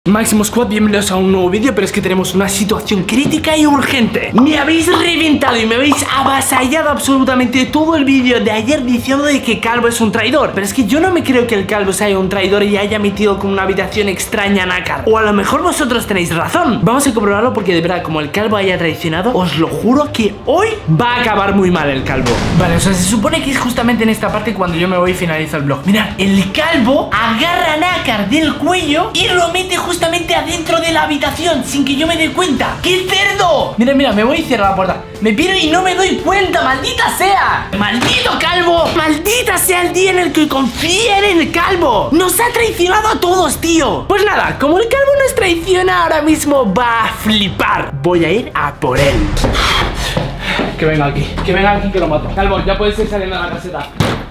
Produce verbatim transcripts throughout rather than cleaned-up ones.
Máximo Squad, bienvenidos a un nuevo vídeo, pero es que tenemos una situación crítica y urgente. Me habéis reventado y me habéis avasallado absolutamente todo el vídeo de ayer diciendo de que Calvo es un traidor. Pero es que yo no me creo que el Calvo sea un traidor y haya metido con una habitación extraña a Nácar. O a lo mejor vosotros tenéis razón. Vamos a comprobarlo porque de verdad, como el Calvo haya traicionado, os lo juro que hoy va a acabar muy mal el Calvo. Vale, o sea, se supone que es justamente en esta parte cuando yo me voy y finalizo el vlog. Mirad, el Calvo agarra a Nácar del cuello y lo mete justamente justamente adentro de la habitación sin que yo me dé cuenta. ¡Qué cerdo! Mira, mira, me voy y cierro la puerta. Me piro y no me doy cuenta, maldita sea. ¡Maldito Calvo! ¡Maldita sea el día en el que confié en el Calvo! ¡Nos ha traicionado a todos, tío! Pues nada, como el Calvo nos traiciona, ahora mismo va a flipar. Voy a ir a por él. Que venga aquí, que venga aquí que lo mato. Calvo, ya puedes ir saliendo de la caseta.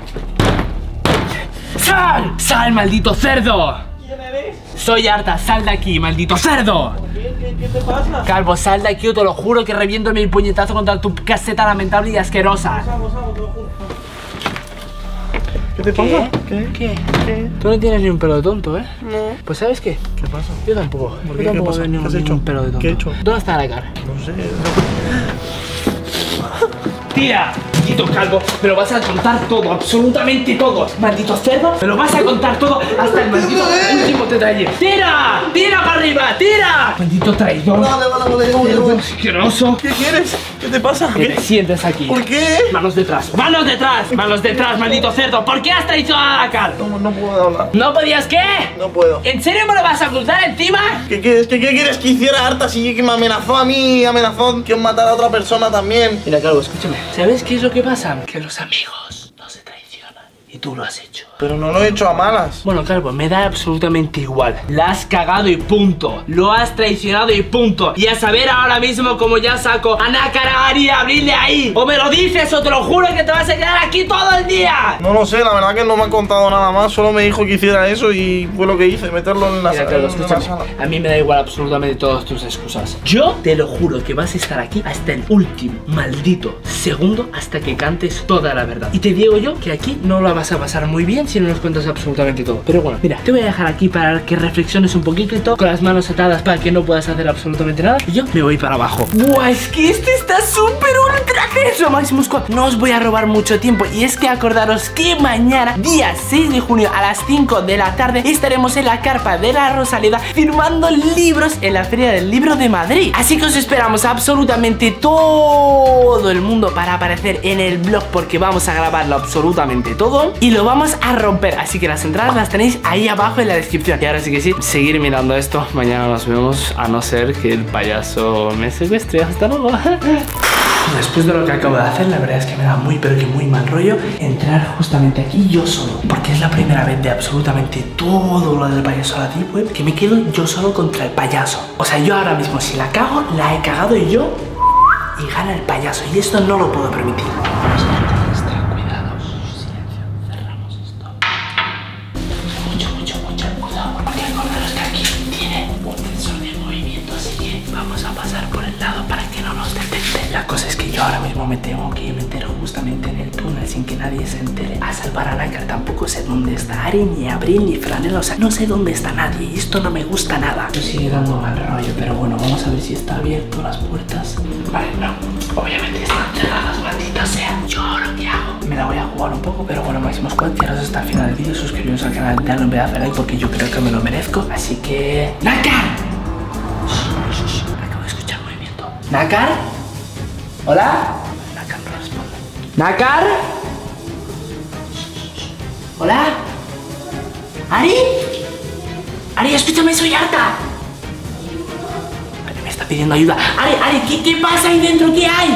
¡Sal! ¡Sal, maldito cerdo! ¿Quién eres? Soy Arta, sal de aquí, maldito cerdo. ¿Qué, qué, qué te pasa? Calvo, sal de aquí o te lo juro que reviento mi puñetazo contra tu caseta lamentable y asquerosa. Vamos, vamos, te lo juro. ¿Qué te pasa? ¿Qué? ¿Qué? ¿Qué? Tú no tienes ni un pelo de tonto, ¿eh? No. Pues ¿sabes qué? ¿Qué pasa? Yo tampoco. ¿Por Yo qué? tampoco ¿Qué pasa? tengo ¿Qué has ningún hecho? pelo de tonto. ¿Qué he hecho? ¿Dónde está la cara? No sé. Tira, maldito Calvo, me lo vas a contar todo, absolutamente todo. Maldito cerdo, me lo vas a contar todo hasta el maldito último detalle. ¡Tira! ¡Tira para arriba! ¡Tira! Maldito traidor. Vale, vale, vale, vale, Cerdo vale. asqueroso. ¿Qué quieres? ¿Qué te pasa? Que ¿Qué? te sientes aquí. ¿Por qué? Manos detrás, manos detrás, manos detrás, maldito cerdo. ¿Por qué has traicionado a Nácar? No, no puedo hablar. ¿No podías qué? No puedo. ¿En serio me lo vas a ocultar encima? ¿Qué quieres? ¿Qué, qué quieres que hiciera Arta si que me amenazó a mí? Amenazó que matara a otra persona también. Mira, Calvo, escúchame. ¿Sabes qué es lo que pasa? Que los amigos no se traicionan. Y tú lo has hecho. Pero no lo he hecho a malas. Bueno, Calvo, me da absolutamente igual. La has cagado y punto. Lo has traicionado y punto. Y a saber ahora mismo como ya saco a Nácar, a Ari, a abrirle ahí. O me lo dices o te lo juro que te vas a quedar aquí todo el día. No lo sé, la verdad que no me ha contado nada más. Solo me dijo que hiciera eso y fue lo que hice, meterlo en la, Mira, sala, Calvo, en la escúchame. sala. A mí me da igual absolutamente todas tus excusas. Yo te lo juro que vas a estar aquí hasta el último maldito segundo hasta que cantes toda la verdad. Y te digo yo que aquí no la vas a pasar muy bien si no nos cuentas absolutamente todo. Pero bueno, mira, te voy a dejar aquí para que reflexiones un poquito, con las manos atadas para que no puedas hacer absolutamente nada. Y yo me voy para abajo. Buah, es que este está súper ultra tenso, Máximo Squad. No os voy a robar mucho tiempo. Y es que acordaros que mañana, día seis de junio a las cinco de la tarde, estaremos en la carpa de la Rosaleda firmando libros en la Feria del Libro de Madrid. Así que os esperamos absolutamente todo el mundo para aparecer en el vlog, porque vamos a grabarlo absolutamente todo y lo vamos a romper. Así que las entradas las tenéis ahí abajo en la descripción. Y ahora sí que sí, seguir mirando esto. Mañana nos vemos, a no ser que el payaso me secuestre. Hasta luego. Después de lo que acabo de hacer, la verdad es que me da muy pero que muy mal rollo entrar justamente aquí yo solo, porque es la primera vez de absolutamente todo lo del payaso a la deep web que me quedo yo solo contra el payaso. O sea, yo ahora mismo si la cago, la he cagado y yo y gana el payaso, y esto no lo puedo permitir. Vamos a tener extra cuidado. Silencio, cerramos esto. Mucho, mucho, mucho cuidado, porque acordaros que aquí tiene un sensor de movimiento, así que vamos a pasar por el lado para que no nos detecte. La cosa es que yo ahora mismo me tengo que meter justamente en el túnel sin que nadie se entere a salvar a Nácar. Tampoco sé dónde está Ari, ni Abril, ni Franela. O sea, no sé dónde está nadie y esto no me gusta nada. Esto sigue dando mal rollo, pero bueno, vamos a ver si está abierto las puertas. Vale, no, obviamente están cerradas, maldita sea. ¿Yo ahora qué hago? Me la voy a jugar un poco, pero bueno, Máximo Squad, quedaros hasta el final del vídeo, suscribiros al canal, dadle un pedazo de like porque yo creo que me lo merezco. Así que... ¡Nácar! Acabo de escuchar movimiento. ¿Nácar? ¿Hola? Nácar no responde. ¿Nácar? ¿Hola? ¿Ari? Ari, escúchame, soy Arta. Ari, me está pidiendo ayuda. Ari, Ari, ¿qué, qué pasa ahí dentro? ¿Qué hay?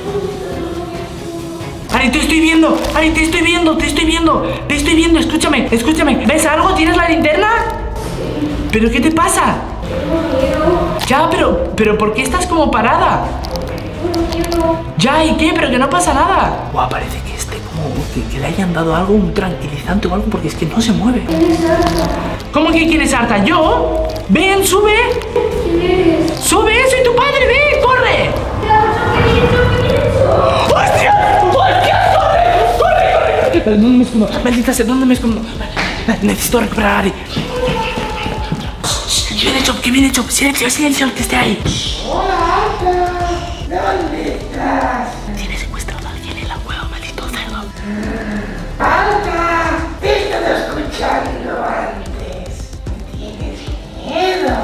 Ari, te estoy viendo. Ari, te estoy viendo, te estoy viendo. Te estoy viendo, escúchame, escúchame. ¿Ves algo? ¿Tienes la linterna? ¿Pero qué te pasa? Ya, pero, pero ¿por qué estás como parada? Ya, ¿y qué? Pero que no pasa nada. Guau, parece que esté como que, que le hayan dado algo, un tranquilizante o algo, porque es que no se mueve. ¿Cómo que quién es Arta? ¿Yo? Ven, sube. Sube, soy tu padre, ven, corre. ¡Hostia! ¡Hostia! ¡Corre! ¡Corre, corre! ¿Dónde me escondo? Maldita sea, ¿dónde me escondo? Necesito recuperar a Ari. Chop, que viene Chop. Silencio, silencio, que esté ahí. Hola, Arta. ¿Dónde estás? Tiene secuestrado a alguien en la cueva, maldito cerdo. Arta, te he estado escuchando antes. ¿Tienes miedo?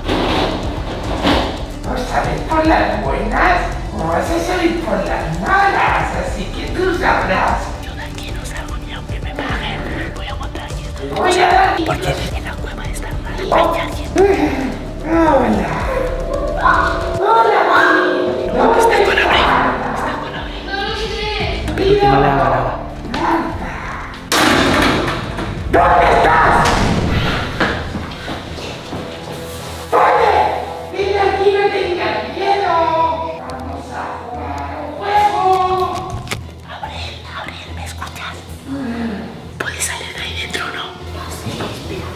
¿O sabes por las buenas o vas a salir por las malas? Así que tú sabrás. Yo de aquí no salgo ni aunque me paguen. Voy a aguantar aquí. Voy a dar. Porque en la cueva está mal. Hay alguien. Hola. Hola, mami. Está con Abril. Está con Abril. Espero que no le haga nada. ¿Dónde estás? ¡Oye! ¡Ven aquí, no tengas miedo! ¡Vamos a jugar un juego! Abril, Abril, ¿me escuchas? ¿Puedes salir de ahí dentro o no? No sé, espera.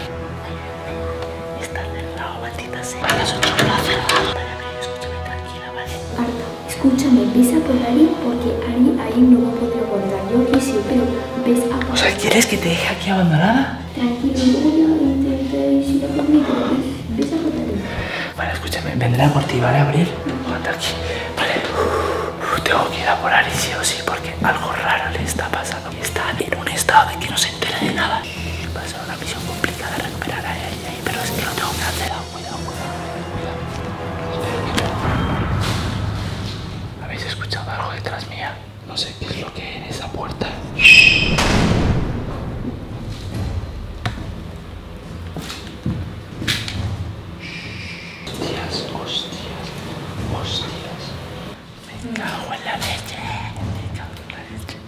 Está cerrado, maldita sea. A las ocho lo ha cerrado. Escúchame, tranquila, ¿vale? Arta, escúchame, ves a por Ari porque Ari ahí no va a poder aguantar. Yo aquí sí, pero ves a por O sea, ¿quieres que te deje aquí abandonada? Tranquilo, luego ya intenté si lo permite, ves a por Ari. Vale, escúchame, vendré a por ti, ¿vale, Abril? Aguanta aquí. Vale. Uf, tengo que ir a por Ari sí o sí, porque algo raro le está pasando. Está en un estado de que no se entera de nada. Va a ser una misión complicada recuperar a Ari ahí, pero es que lo tengo que hacer. Cuidado, cuidado, cuidado. ¿Habéis escuchado algo detrás mía? No sé qué es lo que hay en esa puerta. Hostias, hostias, hostias. Me cago en la leche. Me cago en la leche.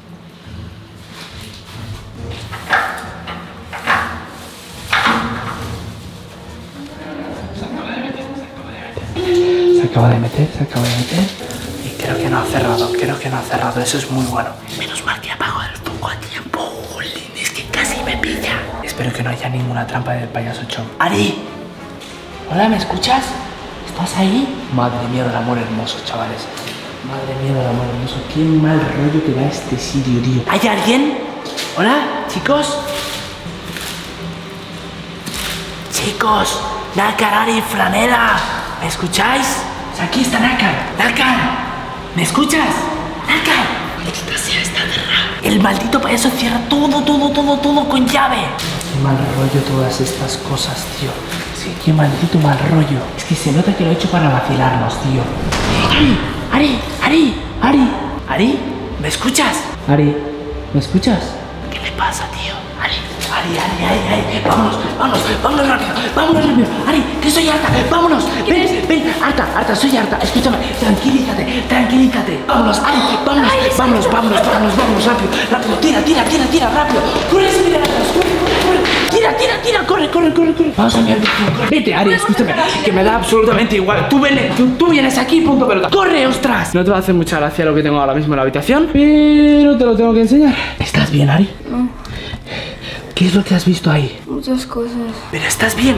Se acaba de meter, se acaba de meter. Se acaba de meter, se acaba de meter. Y creo que no ha cerrado, creo que no ha cerrado. Eso es muy bueno. Menos mal que apago el foco a tiempo. Jolín, es que casi me pilla. Espero que no haya ninguna trampa del payaso Chop. ¡Ari! Hola, ¿me escuchas? ¿Estás ahí? Madre mía del amor hermoso, chavales. Madre mía del amor hermoso. Qué mal rollo que da este sitio, tío. ¿Hay alguien? ¿Hola, chicos? Chicos, Nácar, Ari, Franela. ¿Me escucháis? Aquí está Nácar. Nácar, ¿me escuchas? Nácar. Maldita sea, está cerrado. El maldito payaso cierra todo, todo, todo, todo con llave. Qué mal rollo todas estas cosas, tío. Sí, qué maldito mal rollo. Es que se nota que lo he hecho para vacilarnos, tío. Ari, Ari, Ari, Ari, Ari, ¿me escuchas? Ari, ¿me escuchas? ¿Qué le pasa, tío? Ari, Ari, Ari, Ari, Ari, vámonos, vámonos, vámonos rápido, vámonos rápido. Ari, que soy Arta, vámonos, ven, ven, Arta, Arta, soy Arta, escúchame, tranquilízate, tranquilízate. Vámonos, Ari, vámonos, vámonos, vámonos, vámonos, vámonos, rápido, rápido, tira, tira, tira, tira, rápido. Corre, sin mirar atrás, corre, corre, corre. Tira, tira, tira, corre, corre, corre, corre. Vamos a mirar, corre. Vete, Ari, escúchame, que me da absolutamente igual. Tú ven, tú, tú vienes aquí, punto pelota. Corre, ostras. No te va a hacer mucha gracia lo que tengo ahora mismo en la habitación, pero te lo tengo que enseñar. ¿Estás bien, Ari? No, ¿Qué es lo que has visto ahí? muchas cosas. ¿Pero estás bien?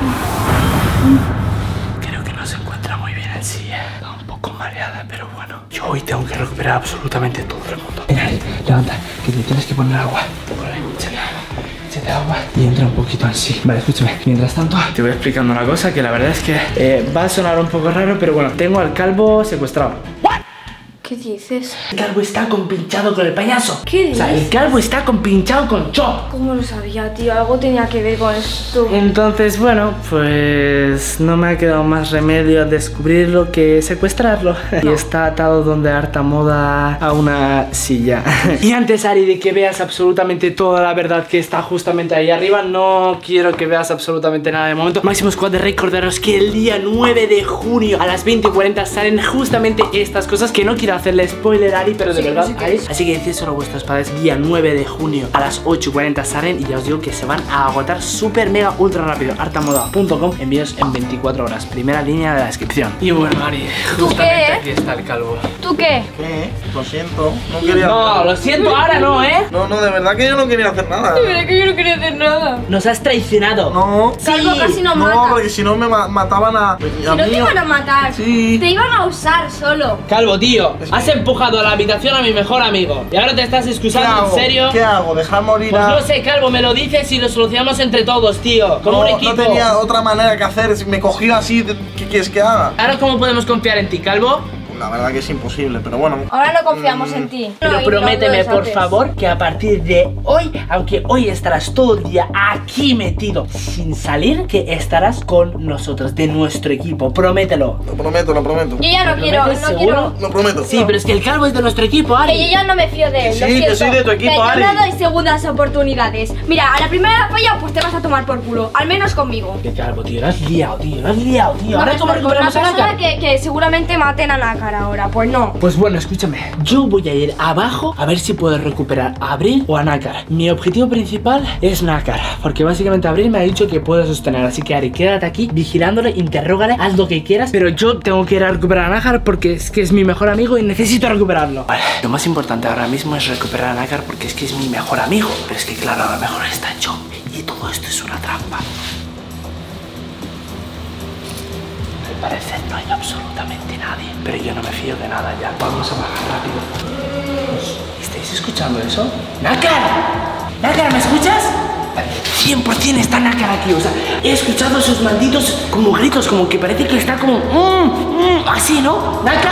Creo que no se encuentra muy bien en sí, ¿eh? Está un poco mareada, pero bueno. Yo hoy tengo que recuperar absolutamente todo el mundo. Ven, Ari, levanta, que te tienes que poner agua. Corre, échale agua. Échate agua y entra un poquito en sí. Vale, escúchame. Mientras tanto, te voy explicando una cosa que la verdad es que eh, va a sonar un poco raro, pero bueno, tengo al calvo secuestrado. ¿Qué dices? El calvo está compinchado con el payaso. ¿Qué O sea, el dices? calvo está compinchado con Chop. ¿Cómo lo sabía, tío? Algo tenía que ver con esto. Entonces, bueno, pues no me ha quedado más remedio a descubrirlo que secuestrarlo. Y está atado donde harta moda a una silla. Y antes, Ari, de que veas absolutamente toda la verdad que está justamente ahí arriba, no quiero que veas absolutamente nada de momento. Máximo Squad, de recordaros que el día nueve de junio a las veinte y cuarenta salen justamente estas cosas que no quiero hacerle spoiler, Ari, pero de Sí, verdad, sí que Ari. es. Así que decid solo vuestros padres, día nueve de junio a las ocho y cuarenta salen y ya os digo que se van a agotar súper mega ultra rápido. artamoda punto com, envíos en veinticuatro horas, primera línea de la descripción. Y bueno, Ari, ¿Tú justamente qué? aquí está el calvo. ¿Tú qué? ¿Qué? Lo siento, no quería. No, lo siento, ahora no, ¿eh? No, no, de verdad que yo no quería hacer nada. De verdad que yo no quería hacer nada. Nos has traicionado. No. Calvo casi nos mata. No, porque si no me ma- mataban a. Si no te iban a matar, Sí. te iban a usar solo. Calvo, tío. Es que- Has empujado a la habitación a mi mejor amigo. Y ahora te estás ¿Qué excusando, hago? ¿en serio? ¿Qué hago? ¿Dejar morir Pues a...? no sé, Calvo, me lo dices y lo solucionamos entre todos, tío. Como No, un equipo. no tenía otra manera que hacer, me cogió así, ¿qué quieres que haga? Ahora, ¿cómo podemos confiar en ti, Calvo? La verdad que es imposible, pero bueno. Ahora no confiamos en ti. Pero No, y no prométeme, lo por deshaces. favor, que a partir de hoy, aunque hoy estarás todo el día aquí metido sin salir, que estarás con nosotros, de nuestro equipo. Promételo. Lo prometo, lo prometo. Yo ya no ¿Lo quiero, prometes, no seguro? quiero. Lo prometo. Sí, pero es que el Calvo es de nuestro equipo, Que Ari. yo ya no me fío de él, Sí, lo que siento. soy de tu equipo, Que yo Ari. no doy segundas oportunidades. Mira, a la primera falla, pues te vas a tomar por culo. Al menos conmigo. Que Calvo, tío, lo has liado, tío, lo has liado, tío. No, Ahora, pues ¿cómo con una recuperamos a persona Naka? que, que seguramente maten a Nácar ahora. Pues no. Pues bueno, escúchame. Yo voy a ir abajo a ver si puedo recuperar a Abril o a Nácar. Mi objetivo principal es Nácar, porque básicamente Abril me ha dicho que puedo sostener. Así que Ari, quédate aquí vigilándole, interrógale, haz lo que quieras. Pero yo tengo que ir a recuperar a Nácar porque es que es mi mejor amigo y necesito recuperarlo. Vale, lo más importante ahora mismo es recuperar a Nácar porque es que es mi mejor amigo. Pero es que claro, a lo mejor está yo y todo esto es una trampa. Al parecer no hay absolutamente nadie, pero yo no me fío de nada ya. Vamos a bajar rápido. ¿Estáis escuchando eso? ¡Nácar! ¡Nácar, ¿me escuchas? cien por cien está Nácar aquí, o sea, he escuchado sus malditos como gritos, como que parece que está como... Mm, mm, así, ¿no? ¿Nácar?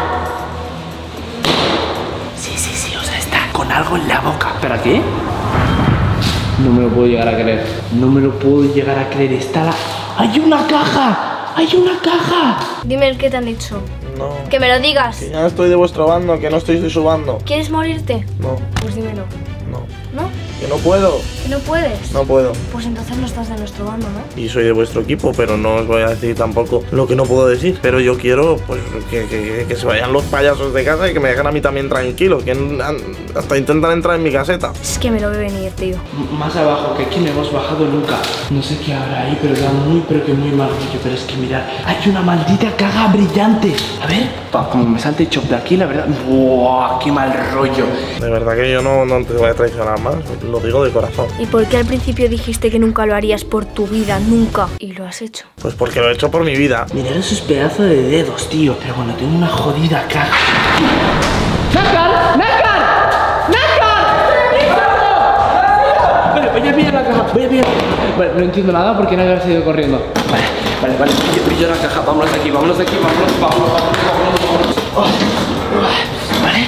Sí, sí, sí, o sea, está con algo en la boca. ¿Pero qué? No me lo puedo llegar a creer. No me lo puedo llegar a creer. Está la... ¡Hay una caja! ¡Hay una caja! Dime qué te han dicho. No. Que me lo digas. Que ya estoy de vuestro bando, que no estoy de su bando. ¿Quieres morirte? No, Pues dímelo. no. ¿No? Que no puedo. ¿Que no puedes? No puedo. Pues entonces no estás de nuestro bando, ¿no? Y soy de vuestro equipo, pero no os voy a decir tampoco lo que no puedo decir. Pero yo quiero, pues, que, que, que se vayan los payasos de casa y que me dejen a mí también tranquilo. Que en- hasta intentan entrar en mi caseta. Es que me lo veo venir, tío. Más abajo, que aquí no hemos bajado nunca. No sé qué habrá ahí, pero da muy, pero que muy mal rollo. Pero es que mirad, hay una maldita caja brillante. A ver, pa, como me salte chop de aquí, la verdad. ¡Buah! ¡Qué mal rollo! De verdad que yo no, no te voy a traicionar más. Lo digo de corazón. ¿Y por qué al principio dijiste que nunca lo harías por tu vida? Nunca. Y lo has hecho. Pues porque lo he hecho por mi vida. Mirad esos pedazos de dedos, tío. Pero bueno, tengo una jodida caja. ¡Nácar! ¡Nácar! ¡Nácar! Vale, voy a pillar la caja. Voy a pillar la caja. Vale, no entiendo nada porque Nácar se ha ido corriendo. Vale, vale, vale. Pillo, pillo la caja. Vámonos de aquí, vámonos de aquí, vámonos, vámonos, vámonos, vámonos, vámonos. Oh, vale.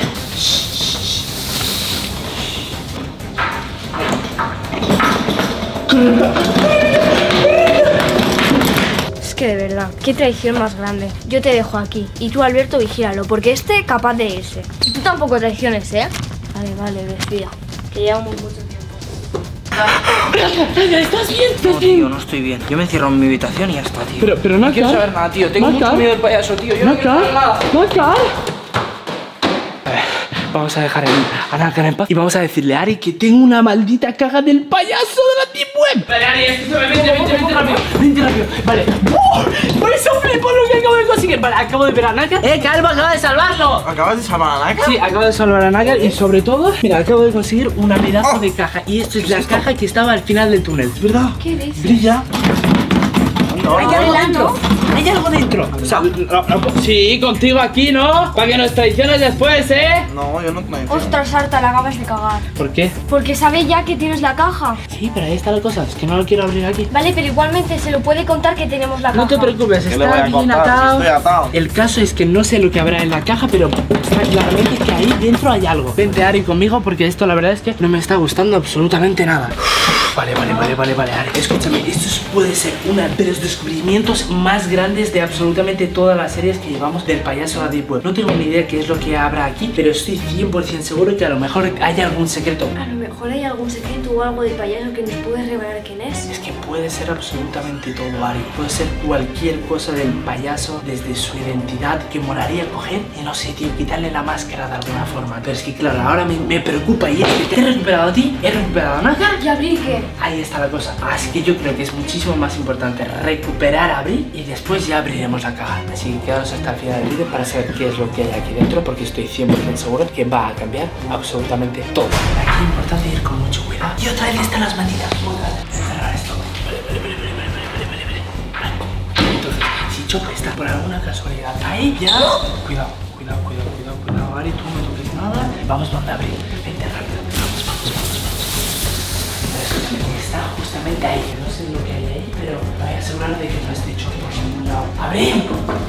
Es que de verdad, qué traición más grande. Yo te dejo aquí y tú, Alberto, vigílalo, porque este capaz de irse. Y tú tampoco traiciones, ¿eh? Vale, vale, desfía. Que llevamos mucho tiempo. ¿Estás bien? No, ¿Estás tío, bien? no estoy bien. Yo me encierro en mi habitación y ya está, tío. Pero, pero no Nácar. quiero saber nada, tío. Tengo Nácar. mucho miedo del payaso, tío. Yo no quiero saber nada. ¡Nácar! Vamos a dejar a Nácar en paz y vamos a decirle a Ari que tengo una maldita caja del payaso de la Deep Web. Vale, Ari, escúchame, vente, vente, vente rápido. Vente rápido, vale. ¡Oh! ¡Vais a flipar lo que acabo de conseguir! Vale, acabo de ver a Nácar. ¡Eh, Calvo, acaba de salvarlo! ¿Acabas de salvar a Naka? Sí, acabo de salvar a Nácar y sobre todo, mira, acabo de conseguir una pedazo de caja. Y esto es la caja que estaba al final del túnel, ¿verdad? ¿Qué dices? Brilla. Hay algo dentro. Hay algo dentro. O sea, no, no, sí, contigo aquí, ¿no? Para que nos traiciones después, ¿eh? No, yo no traiciono. Ostras, Arta, la acabas de cagar. ¿Por qué? Porque sabe ya que tienes la caja. Sí, pero ahí está la cosa, es que no lo quiero abrir aquí. Vale, pero igualmente se lo puede contar que tenemos la caja. No te preocupes, ¿Qué le voy está a bien contar si atado. estoy atado? El caso es que no sé lo que habrá en la caja, pero está claramente que ahí dentro hay algo. Vente, Ari, conmigo, porque esto la verdad es que no me está gustando absolutamente nada. Vale, vale, vale, vale, vale, Ari, escúchame, esto es- puede ser uno de los descubrimientos más grandes de absolutamente todas las series que llevamos del payaso a Deep Web. No tengo ni idea qué es lo que habrá aquí, pero estoy cien por cien seguro que a lo mejor hay algún secreto. A lo mejor hay algún secreto o algo de payaso que nos puede revelar quién es. Es que puede ser absolutamente todo, Ari. Puede ser cualquier cosa del payaso, desde su identidad, que molaría coger y no sé, tío, quitarle la máscara de alguna forma. Pero es que, claro, ahora me, me preocupa y es que te he recuperado a ti, he recuperado a Nácar. ¿Y abrir qué? Ahí está la cosa. Así que yo creo que es muchísimo más importante recuperar a Abril y después ya abriremos la caja. Así que quedaos hasta el final del vídeo para saber qué es lo que hay aquí dentro, porque estoy cien por cien seguro que va a cambiar absolutamente todo. Aquí es importante ir con mucho cuidado. Y otra vez están las malditas puertas. Cerrar esto. Vale, vale, vale, vale, vale, vale, vale, vale. Entonces, si Chop está por alguna casualidad ahí, ya... Cuidado, cuidado. cuidado, cuidado, cuidado, cuidado, Ari, tú no toques nada. Vamos donde Abril. Vente rápido. Vamos, vamos, vamos, vamos. Escúchame, está justamente ahí. No sé lo que hay ahí, pero me voy a asegurar de que no esté hecho por ningún lado. ¡Abril!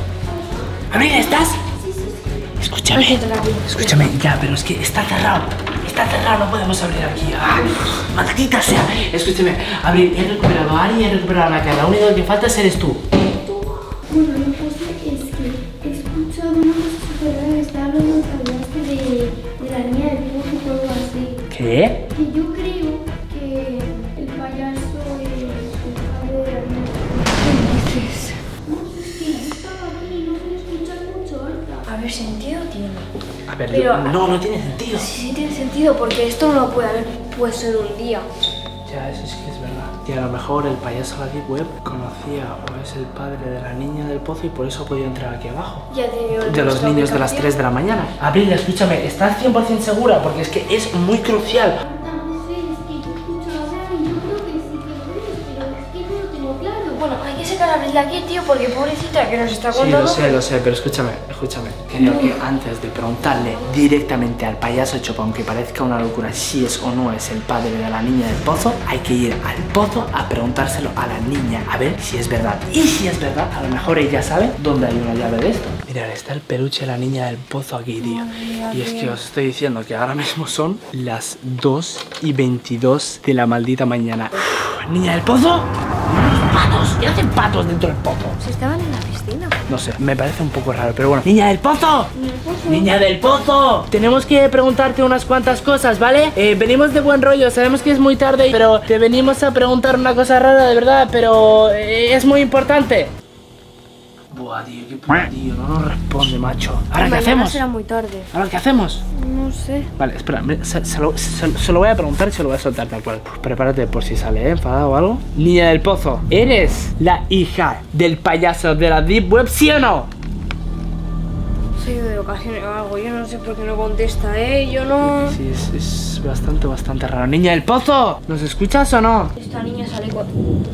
¡Abril, estás! Escúchame, escúchame, ya, pero es que está cerrado. Está cerrado, no podemos abrir aquí. ¡Ah, maldita sea! Escúchame, Abril, he recuperado a Ari y he recuperado a Naka. Lo único que falta eres tú. Bueno, lo que pasa es que he escuchado una cosa súper rara. Estaba hablando que hablaste de, de la niña del dibujo y todo así. ¿Qué? Que yo creo que el payaso es el padre de la niña. ¿Qué dices? No, es que estaba aquí y no se le escucha mucho ahorita. A ver, sentido tiene. A ver, Pero- no, no tiene sentido. Sí, sí tiene sentido porque esto no lo puede haber puesto en un día. Ya, eso sí que es verdad. Y a lo mejor el payaso de la Deep Web conocía o es el padre de la niña del pozo y por eso ha podido entrar aquí abajo. Ya te digo, De los niños de las tres de la mañana. Abril, escúchame, ¿estás cien por cien segura? Porque es que es muy crucial. Ahorita no sé, es que yo escucho hablar y yo creo que sí que lo es, pero es que no lo tengo claro. Bueno, hay que sacar a Abril de aquí, tío, porque pobrecita que nos está Sí, contando. lo sé, lo sé, pero escúchame, escúchame. Creo que antes de preguntarle directamente al payaso Chopa, aunque parezca una locura si es o no es el padre de la niña del pozo, hay que ir al pozo a preguntárselo a la niña, a ver si es verdad. Y si es verdad, a lo mejor ella sabe dónde hay una llave de esto. Mirad, está el peluche de la niña del pozo aquí, tío. Y es que os estoy diciendo que ahora mismo son las dos y veintidós de la maldita mañana. Uf, ¿niña del pozo? ¡Patos! ¿Qué hacen patos dentro del pozo? Si estaban en la piscina. No sé, me parece un poco raro, pero bueno. ¡Niña del pozo! ¡Niña del pozo! Tenemos que preguntarte unas cuantas cosas, ¿vale? Eh, venimos de buen rollo, sabemos que es muy tarde, pero te venimos a preguntar una cosa rara, de verdad, pero eh, es muy importante. Buah, tío, qué puta, tío, no nos responde, macho. ¿Ahora qué Mañana hacemos? será muy tarde. ¿Ahora qué hacemos? No sé. Vale, espera, me- se, se lo, se- se lo voy a preguntar y se lo voy a soltar tal cual. Pues prepárate por si sale, ¿eh? Enfadado o algo. Niña del pozo, ¿eres la hija del payaso de la Deep Web, sí o no? Soy de vacaciones o algo, yo no sé por qué no contesta, ¿eh? Yo no... Sí, es, es bastante, bastante raro. Niña del pozo, ¿nos escuchas o no? Esta niña sale con...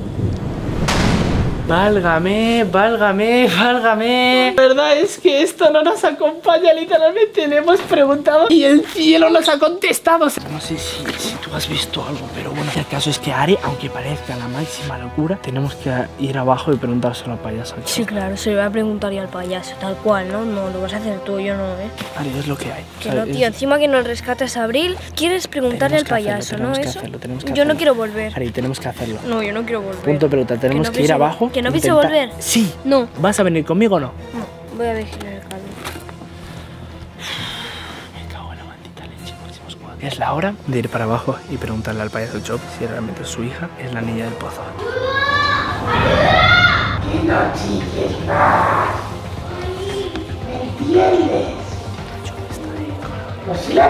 Válgame, válgame, válgame. La verdad es que esto no nos acompaña, literalmente le hemos preguntado y el cielo nos ha contestado. No sé si, si tú has visto algo, pero bueno, el caso es que Ari, aunque parezca la máxima locura, tenemos que ir abajo y preguntárselo al payaso. Sí, claro, se le va a preguntar ya al payaso, tal cual, ¿no? No, lo vas a hacer tú, yo no, ¿eh? Ari, es lo que hay. Que O sea, no, es- tío, encima que nos rescatas a Abril, quieres preguntarle al tenemos que hacerlo, payaso, ¿no? tenemos que Eso. hacerlo, tenemos que Yo no hacerlo. quiero volver. Ari, tenemos que hacerlo. No, yo no quiero volver. Punto de pelota, tenemos no que, ir pienso- abajo. ¿Que no pienso intentar- volver? Sí. No. ¿Vas a venir conmigo o no? No, voy a vigilar el calor. Me cago en la maldita leche, próximos cuadros. Es la hora de ir para abajo y preguntarle al payaso Chop si realmente su hija es la niña del pozo. Que no chilles más. ¿Me entiendes? Lo siento.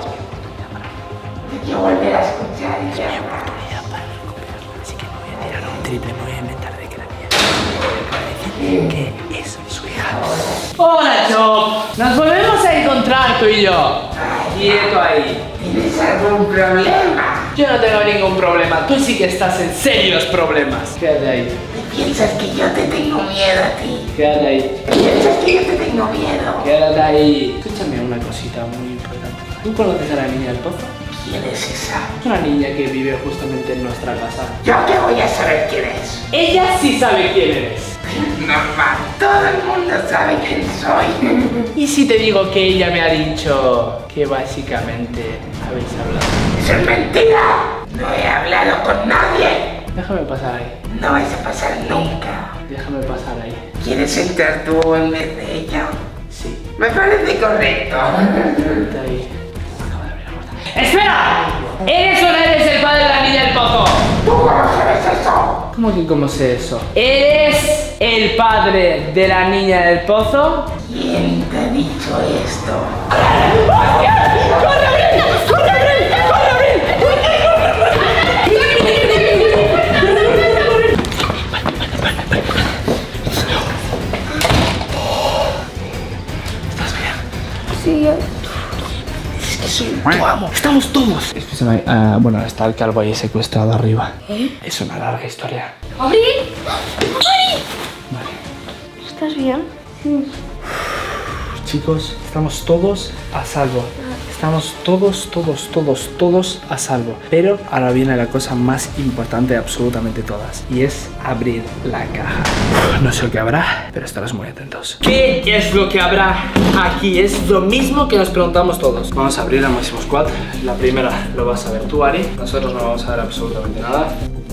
Te quiero volver a escuchar y llamar. Así que me voy a tirar un triple, me voy a inventar de que la niña acaba de decir que es su hija. ¡Hola, Chop! Nos volvemos a encontrar tú y yo. Quieto ahí. ¿Tienes algún problema? Yo no tengo ningún problema, tú sí que estás en serios problemas. Quédate ahí, ¿Piensas que yo te tengo miedo a ti? quédate ahí, ¿Piensas que yo te tengo miedo? quédate ahí. Escúchame una cosita muy importante. ¿Tú conoces a la niña del pozo? ¿Quién es esa? Es una niña que vive justamente en nuestra casa. Yo que voy a saber quién es. Ella sí sabe quién eres. Normal, todo el mundo sabe quién soy. ¿Y si te digo que ella me ha dicho que básicamente habéis hablado? Eso es mentira. No he hablado con nadie. Déjame pasar ahí, No vais a pasar nunca. déjame pasar ahí. ¿Quieres entrar tú en vez de ella? Sí, Me parece correcto. está ahí. Acaba de abrir la puerta. ¡Espera! ¿Eres o no eres el padre de la niña del pozo? ¿Tú cómo sabes eso? ¿Cómo que cómo sé eso? ¿Eres el padre de la niña del pozo? ¿Quién te ha dicho esto? Sí, Es que soy tu amo. Estamos todos. Escúchame, uh, bueno, está el calvo ahí secuestrado arriba. ¿Eh? Es una larga historia. ¡Abril! ¡Abril! Vale. ¿Estás bien? Chicos, chicos, estamos todos a salvo. Estamos todos, todos, todos, todos a salvo. Pero ahora viene la cosa más importante de absolutamente todas. Y es abrir la caja. No sé lo que habrá, pero estaros muy atentos. ¿Qué es lo que habrá aquí? Es lo mismo que nos preguntamos todos. Vamos a abrir a Máximo Squad. La primera lo vas a ver tú, Ari. Nosotros no vamos a ver absolutamente nada.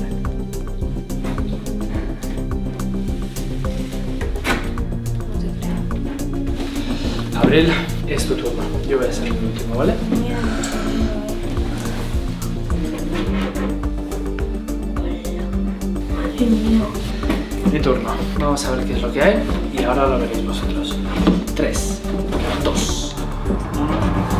Abril, es tu turno. Yo voy a ser el último, ¿vale? Madre mía. Mi turno. Vamos a ver qué es lo que hay y ahora lo veréis vosotros. tres, dos, uno.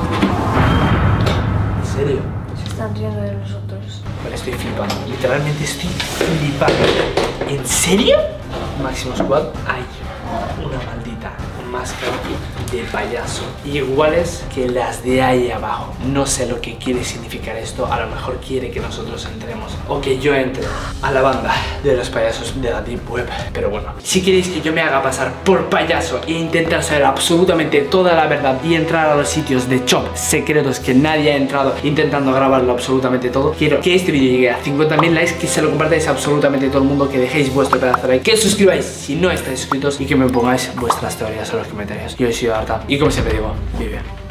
¿En serio? Se están riendo de nosotros. Vale, estoy flipando. Literalmente estoy flipando. ¿En serio? Máximo Squad, hay una maldita máscara de payaso iguales que las de ahí abajo. No sé lo que quiere significar esto. A lo mejor quiere que nosotros entremos o que yo entre a la banda de los payasos de la Deep Web. Pero bueno, si queréis que yo me haga pasar por payaso e intentar saber absolutamente toda la verdad y entrar a los sitios de Chop secretos que nadie ha entrado intentando grabarlo absolutamente todo, quiero que este vídeo llegue a cincuenta mil likes, que se lo compartáis a absolutamente todo el mundo, que dejéis vuestro pedazo de like, que os suscribáis si no estáis suscritos y que me pongáis vuestras teorías a los comentarios. Yo he sido Arta y como siempre digo, vive.